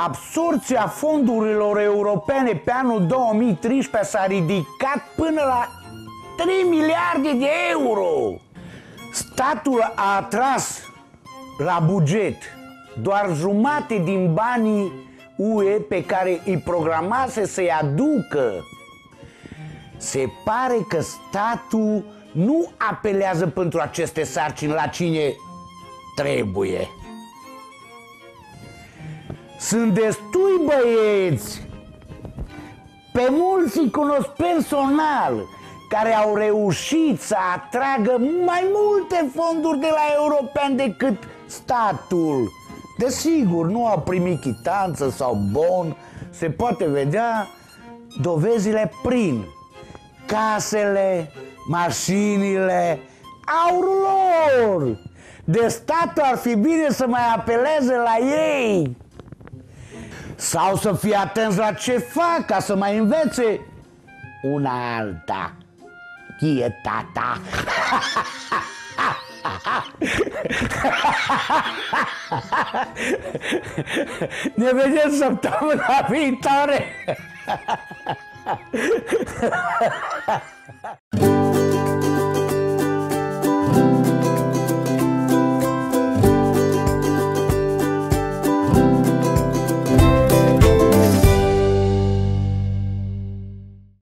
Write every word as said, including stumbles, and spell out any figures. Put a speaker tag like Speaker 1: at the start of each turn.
Speaker 1: absorbția fondurilor europene pe anul două mii treisprezece s-a ridicat până la trei miliarde de euro. Statul a atras la buget doar jumate din banii U E pe care îi programase să-i aducă. Se pare că statul nu apelează pentru aceste sarcini la cine trebuie. Sunt destui băieți, pe mulți îi cunosc personal, care au reușit să atragă mai multe fonduri de la european decât statul. Desigur, nu au primit chitanță sau bon, se poate vedea dovezile prin casele, mașinile, aurul lor. De statul ar fi bine să mai apeleze la ei. Sau să fie atenți la ce fac, ca să mai învețe una alta. Chie tata. Ne vedem săptămâna viitoare.